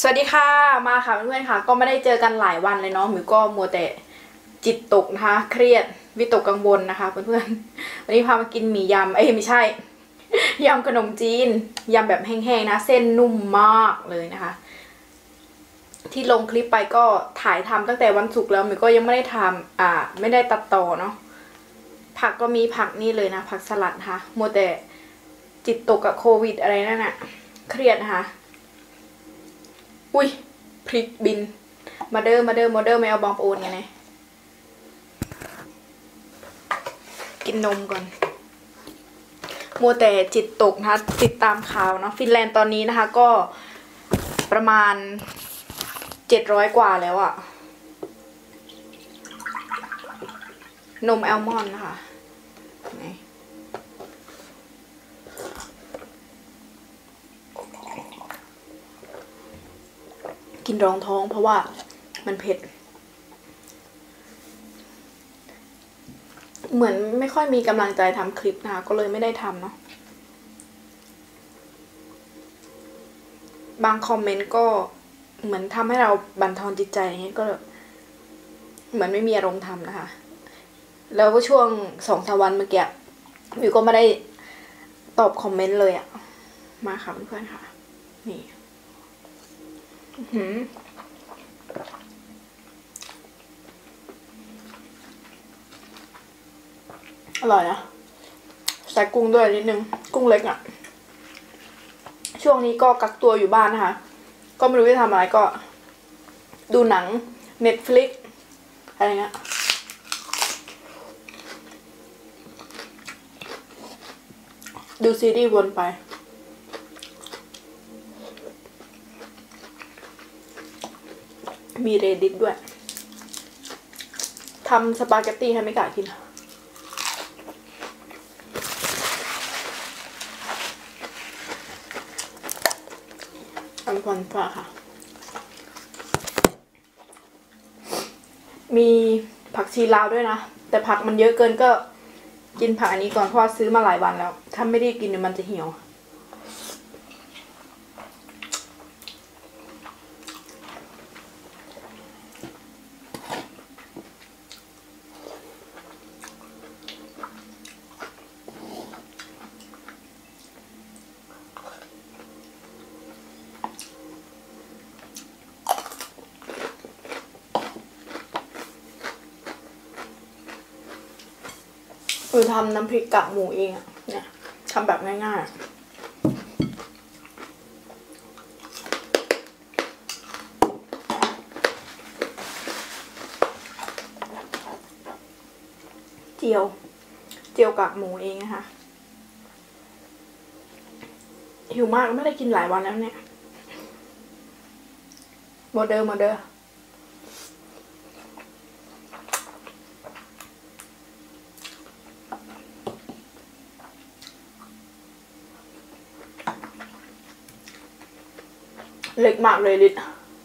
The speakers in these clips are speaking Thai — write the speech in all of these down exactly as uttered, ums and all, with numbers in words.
วัสดีค่ะมาค่ะเพื่อนๆค่ะก็ไม่ได้เจอกันหลายวันเลยเนาะหมิวก็มัวแต่จิตตกนะคะเครียดวิตกกังวลนะคะเพื่อนๆวันนี้พามากินหมี่ยำเอ้ยไม่ใช่ยำขนมจีนยำแบบแห้งๆนะเส้นนุ่มมากเลยนะคะที่ลงคลิปไปก็ถ่ายทำตั้งแต่วันศุกร์แล้วหมิวก็ยังไม่ได้ทำอ่าไม่ได้ตัดต่อเนาะผักก็มีผักนี่เลยนะผักสลัดค่ะมัวแต่จิตตกกับโควิดอะไรนั่นน่ะเครียดนะคะอุ้ยพริกบินมาเดอร์มาเดอร์มาเดอร์ไม่เอาบองปูนไงเนี่ยกินนมก่อนมัวแต่จิตตกนะคะติดตามข่าวเนาะฟินแลนด์ตอนนี้นะคะก็ประมาณเจ็ดร้อยกว่าแล้วอะนมแอลมอนด์นะคะกินรองท้องเพราะว่ามันเผ็ดเหมือนไม่ค่อยมีกำลังใจทำคลิปนะคะก็เลยไม่ได้ทำเนาะบางคอมเมนต์ก็เหมือนทำให้เราบั่นทอนจิตใจอย่างเงี้ยก็เหมือนไม่มีอารมณ์ทำนะคะแล้วก็ช่วงสองสามวันเมื่อกี้วิวก็ไม่ได้ตอบคอมเมนต์เลยอะมาค่ะเพื่อนๆค่ะนี่หืมอร่อยนะใส่กุ้งด้วยนิดนึงกุ้งเล็กอะช่วงนี้ก็กักตัวอยู่บ้านนะคะก็ไม่รู้จะทำอะไรก็ดูหนัง Netflix อะไรเงี้ยดูซีรีส์วนไปมีเรดิตด้วยทำสปาเกตตี้ให้ไม่กล้ากินทำก่อนป่ะค่ะมีผักชีลาวด้วยนะแต่ผักมันเยอะเกินก็กินผักอันนี้ก่อนเพราะซื้อมาหลายวันแล้วถ้าไม่ได้กินเดี๋ยวมันจะเหี่ยวคือทำน้ำพริกกากหมูเองอะเนี่ยทำแบบง่ายๆเจียวเจียวกากหมูเองนะคะหิวมากไม่ได้กินหลายวันแล้วเนี่ยโมเดอร์โมเดอร์เล็กมากเลยลิศ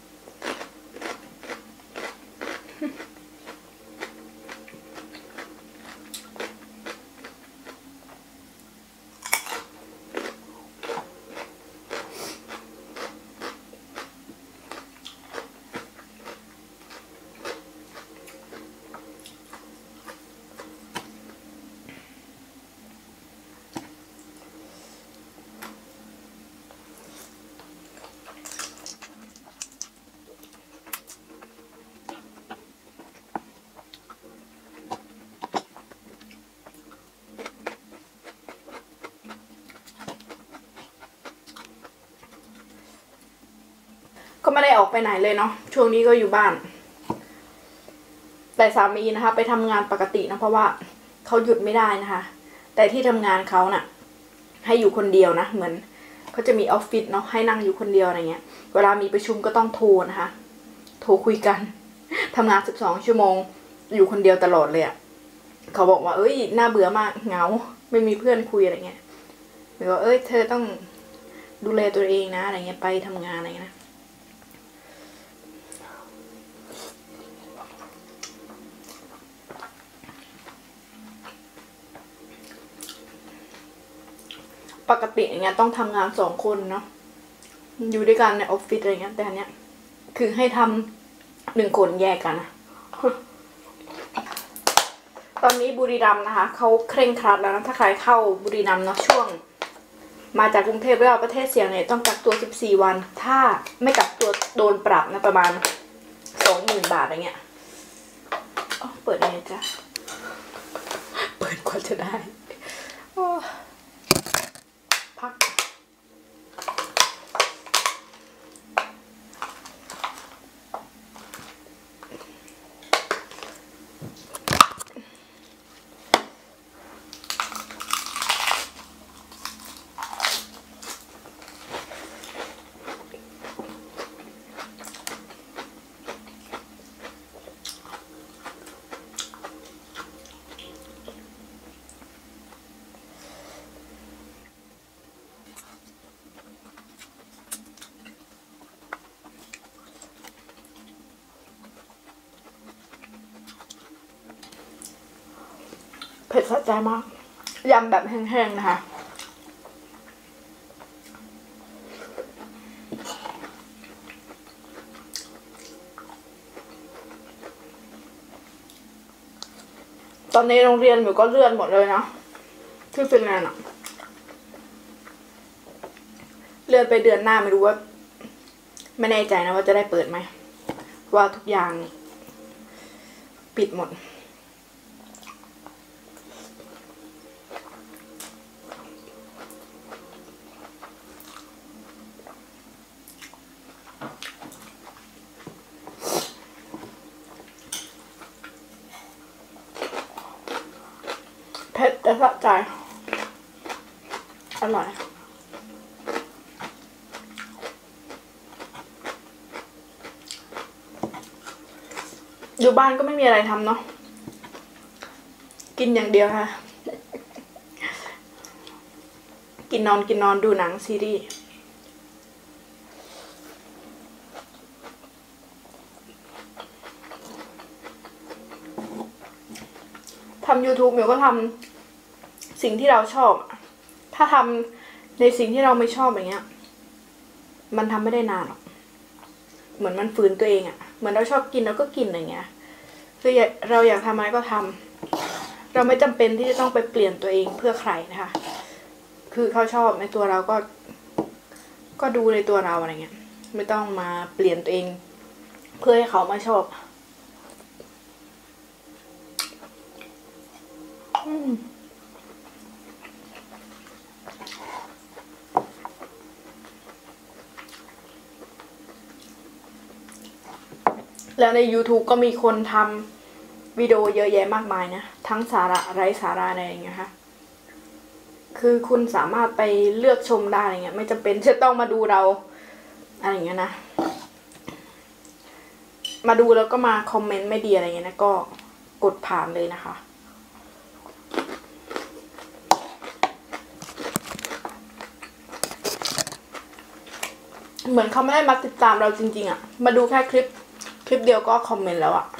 ก็ไม่ได้ออกไปไหนเลยเนาะช่วงนี้ก็อยู่บ้านแต่สามีนะคะไปทำงานปกตินะเพราะว่าเขาหยุดไม่ได้นะคะแต่ที่ทำงานเขาน่ะให้อยู่คนเดียวนะเหมือนเขาจะมีออฟฟิศเนาะให้นั่งอยู่คนเดียวอะไรเงี้ยเวลามีประชุมก็ต้องโทรนะคะโทรคุยกันทำงานสิบสองชั่วโมงอยู่คนเดียวตลอดเลยอะเขาบอกว่าเอ้ยน่าเบื่อมากเหงาไม่มีเพื่อนคุยอะไรเงี้ยหรือว่าเอ้ยเธอต้องดูแลตัวเองนะอะไรเงี้ยไปทำงานอะไรเงี้ยนะปกติอย่างเงี้ยต้องทำงานสองคนเนาะอยู่ด้วยกันในออฟฟิศอะไรเงี้ยแต่อันเนี้ยคือให้ทำหนึ่งคนแยกกันนะตอนนี้บุรีรัมย์นะคะเขาเคร่งครัดแล้วนะถ้าใครเข้าบุรีรัมย์เนาะช่วงมาจากกรุงเทพหรือว่าประเทศเสี่ยงเนี่ยต้องกักตัวสิบสี่วันถ้าไม่กักตัวโดนปรับนะประมาณสองหมื่นบาทอะไรเงี้ยเปิดยังไงจ๊ะเปิดกว่าจะได้พักเผ็ดสะใจมากยำแบบแห้งๆนะคะตอนนี้โรงเรียนหนูก็เลื่อนหมดเลยนะที่ฟินแลนด์อะเลื่อนไปเดือนหน้าไม่รู้ว่าไม่แน่ใจนะว่าจะได้เปิดไหมว่าทุกอย่างปิดหมดเผ็ดแต่สะใจอร่อยอยู่บ้านก็ไม่มีอะไรทำเนาะกินอย่างเดียวค่ะกินนอนกินนอนดูหนังซีรีส์ทำ ยูทูบ มิวก็ทำสิ่งที่เราชอบถ้าทำในสิ่งที่เราไม่ชอบอย่างเงี้ยมันทำไม่ได้นานหรอกเหมือนมันฝืนตัวเองอะเหมือนเราชอบกินเราก็กินอย่างเงี้ยคือเราอยากทำอะไรก็ทำเราไม่จำเป็นที่จะต้องไปเปลี่ยนตัวเองเพื่อใครนะคะคือเขาชอบในตัวเราก็ก็ดูในตัวเราอะไรเงี้ยไม่ต้องมาเปลี่ยนตัวเองเพื่อให้เขามาชอบแล้วใน ยูทูบ ก็มีคนทำวิดีโอเยอะแยะมากมายนะทั้งสาระไร้สาระอะไรอย่างเงี้ยค่ะคือคุณสามารถไปเลือกชมได้อะไรเงี้ยไม่จำเป็นจะต้องมาดูเราอะไรอย่างเงี้ยนะมาดูแล้วก็มาคอมเมนต์ไม่ดีอะไรเงี้ยนะก็กดผ่านเลยนะคะเหมือนเขาไม่ได้มาติดตามเราจริงๆอะมาดูแค่คลิปคลิปเดียวก็คอมเมนต์แล้วอะ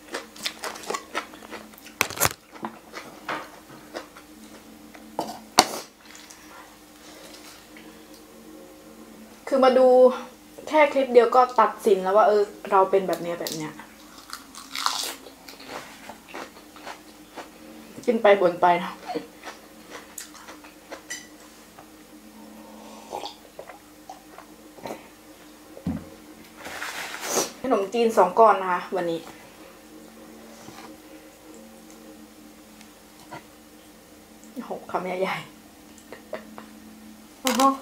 คือมาดูแค่คลิปเดียวก็ตัดสินแล้วว่าเออเราเป็นแบบเนี้ยแบบเนี้ยกินไปบ่นไปนะขนมจีนสองก้อนนะคะวันนี้หกคำใหญ่ๆอ๋อ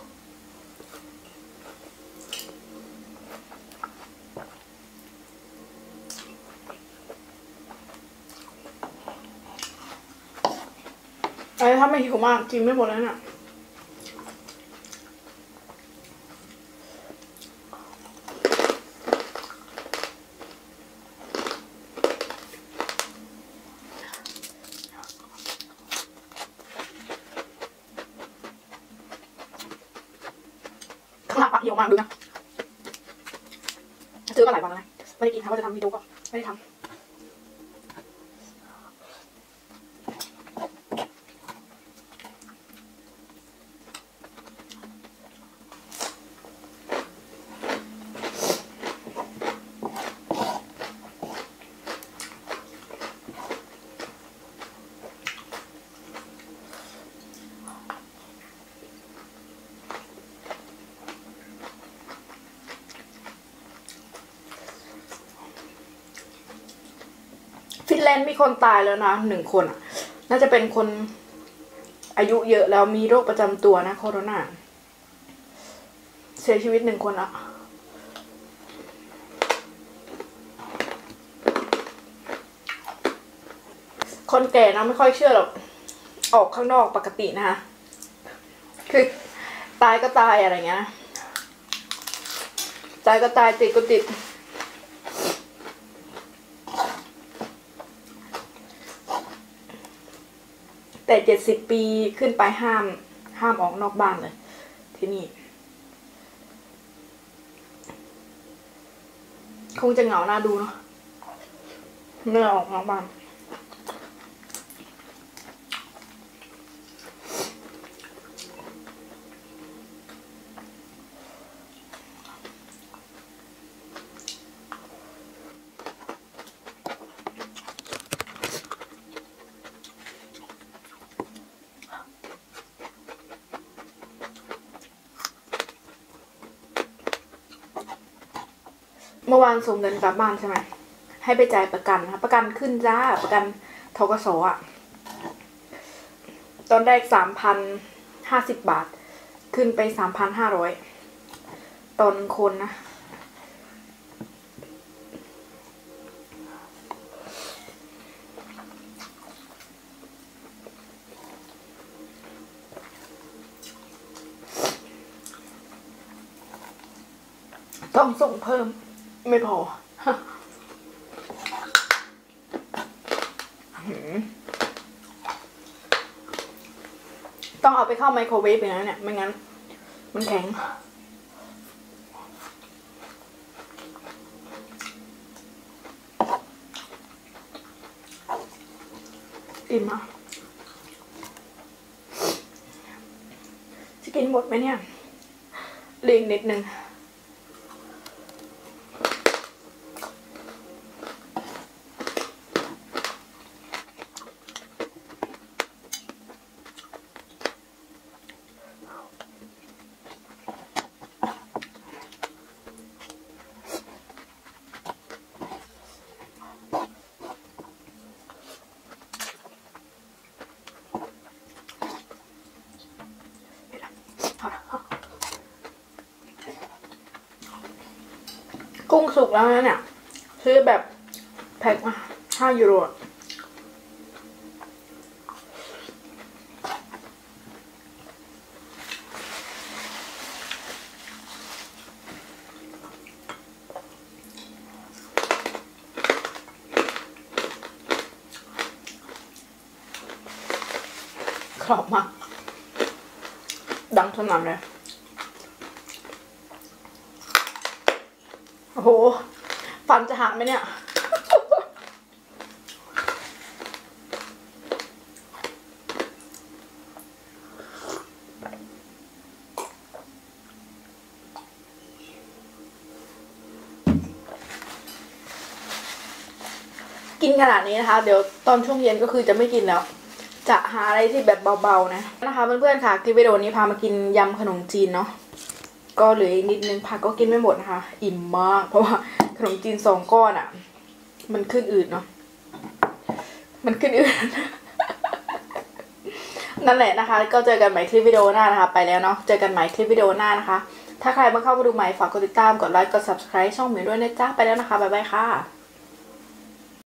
ไอ้ถ้าไม่หิวมากกินไม่หมดแล้วน่ะข้างหลังปะหิวมากดูนะซื้อมาหลายวันแล้วนะไม่ได้กินค่ะว่าจะทำวิดีโอก็ไม่ได้ทำแลนด์มีคนตายแล้วนะหนึ่งคนอ่ะน่าจะเป็นคนอายุเยอะแล้วมีโรคประจำตัวนะโคโรนาเสียชีวิตหนึ่งคนอ่ะคนแก่นะไม่ค่อยเชื่อหรอกออกข้างนอกปกตินะคะคือตายก็ตายอะไรเงี้ยตายก็ตายติดก็ติดแต่เจ็ดสิบปีขึ้นไปห้ามห้ามออกนอกบ้านเลยที่นี่คงจะเหงาหน้าดูเนาะเมื่อออกนอกบ้านเมื่อวานส่งเงินกลับบ้านใช่ไหมให้ไปจ่ายประกันนะคะประกันขึ้นจ้าประกันธกสอ่ะตอนแรกสามพันห้าสิบบาทขึ้นไปสามพันห้าร้อยตอนคนนะต้องส่งเพิ่มไม่พอต้องเอาไปเข้าไมโครเวฟอย่างนั้นเนี่ยไม่งั้นมันแข็งอิ่มอ่ะจะกินหมดไหมเนี่ยเลียงนิดนึงกุ้งสุกแล้วนะเนี่ยซื้อแบบแพ็คมาห้ายูโรกรอบมากดังสนั่นเลยโอ้โหฟันจะหักไหมเนี่ยกินขนาดนี้นะคะเดี๋ยวตอนช่วงเย็นก็คือจะไม่กินแล้วจะหาอะไรที่แบบเบาๆนะนะคะเพื่อนๆค่ะคลิปวิดีโอนี้พามากินยำขนมจีนเนาะก็เหลืออีกนิดนึงผักก็กินไม่หมดนะคะอิ่มมากเพราะว่าขนมจีนสองก้อนอ่ะมันขึ้นอืดเนาะมันขึ้นอืด นั่นแหละนะคะก็เจอกันใหม่คลิปวิดีโอหน้านะคะไปแล้วเนาะเจอกันใหม่คลิปวิดีโอหน้านะคะถ้าใครมาเข้ามาดูใหม่ฝากกดติดตามกดไลค์กด ซับสไครบ์ ช่องหมิวด้วยนะจ๊ะไปแล้วนะคะบ๊ายบายค่ะ